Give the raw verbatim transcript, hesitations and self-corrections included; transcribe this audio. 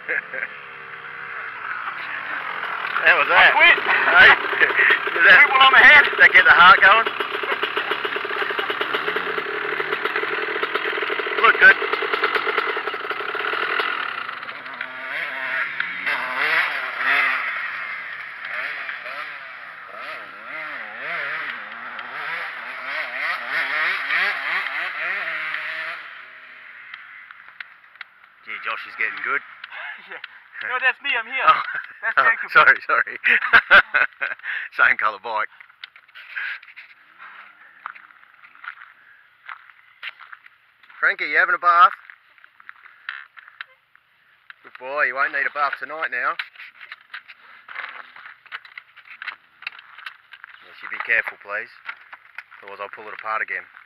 How was that? I quit. Hey? Did that, Quit while I'm ahead. did that get the heart going? Look good. Gee, Josh is getting good. Yeah. No, that's me. I'm here. Oh. That's Oh, Jacob. sorry, sorry. Same colour bike. Frankie, you having a bath? Good boy, you won't need a bath tonight now. Yes, you be careful, please. Otherwise I'll pull it apart again.